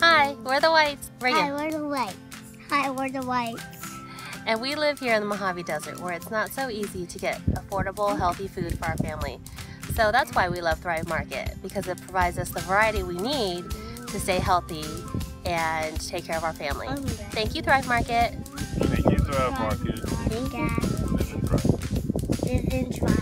Hi, we're the Whites. Reagan. Hi, we're the Whites. Hi, we're the Whites. And we live here in the Mojave Desert where it's not so easy to get affordable, healthy food for our family. So that's why we love Thrive Market, because it provides us the variety we need to stay healthy and take care of our family. Thank you, Thrive Market. Thank you, Thrive Market. Thank you. Live and thrive. Live and thrive.